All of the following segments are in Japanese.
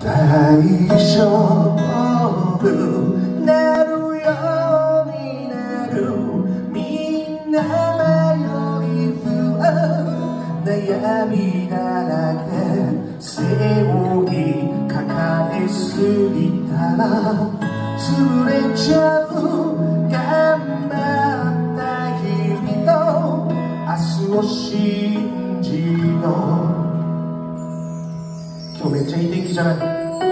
大丈夫なるようになるみんな迷い不安悩みだらけ背負い抱えすぎたら潰れちゃう頑張った日々と明日を信じよう。今日めっちゃいい天気じゃない？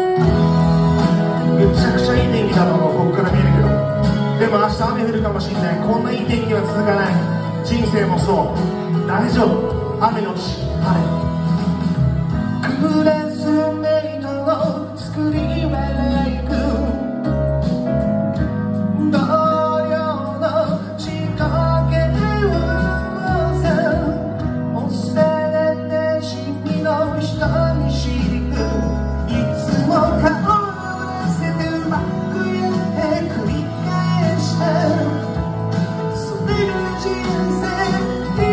めちゃくちゃいい天気だと思う。ここから見えるけど、でも明日雨降るかもしれない。こんないい天気は続かない。人生もそう。大丈夫。雨のち晴れ。クラスメイトの作り笑いく同僚の自己嫌悪さ幼なじみの人見知りくいつも顔合わせてうまくやって繰り返したそれが人生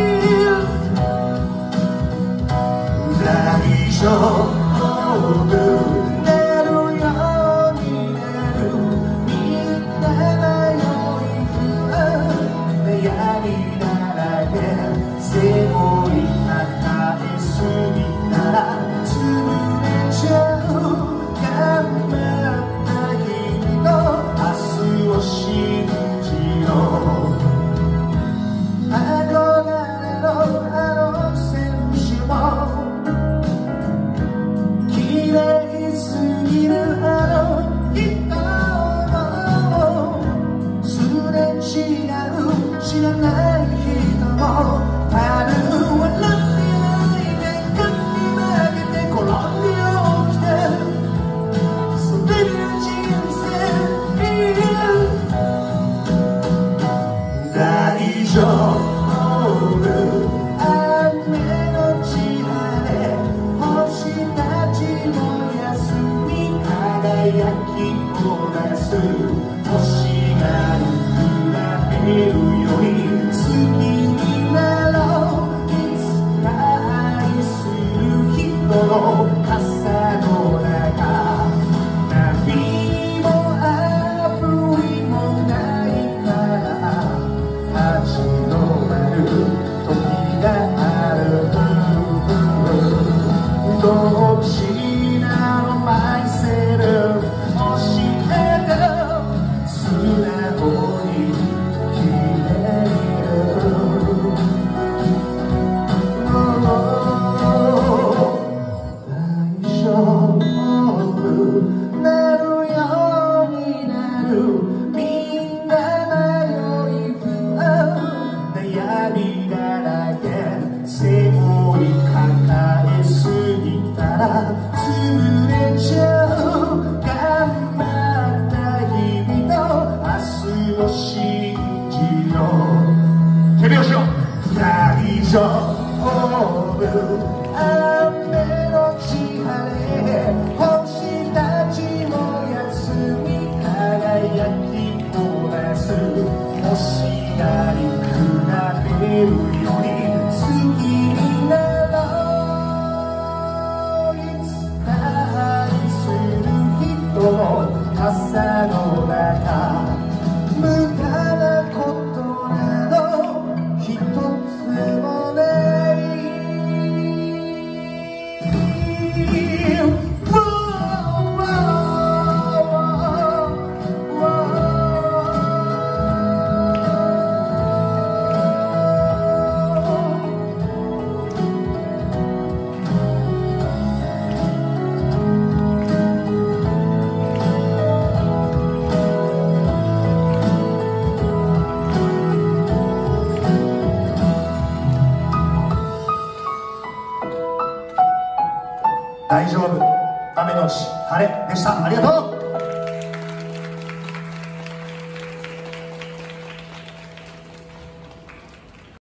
大丈夫なるようになるみんな迷い不安悩みだらけ背負い抱えすぎたら潰れちゃう頑張った日々と明日を信じよう。憧れのあの選手も綺麗すぎるあの人もすれ違う知らない人も多分笑ってないで肩に曲げて転んで起きてそれが人生大丈夫雨のち晴れ星たちも休み輝きを出す星が比べるより好きになろういつか愛する人の傘の中波もアプリもないから立ち止まる時があるどっちなのマイセル教えて素直に決める大丈夫なるようになるみんな迷い不安悩みだらけ背負い抱えすぎたら潰れちゃう頑張った日々と明日を信じよう。手拍子を大丈夫雨のち晴れ星たちも休み輝きを出す星が比べるより好きになろういつか愛する人の傘の中無駄なことなど一つもない大丈夫雨のち晴れでした。ありがとう。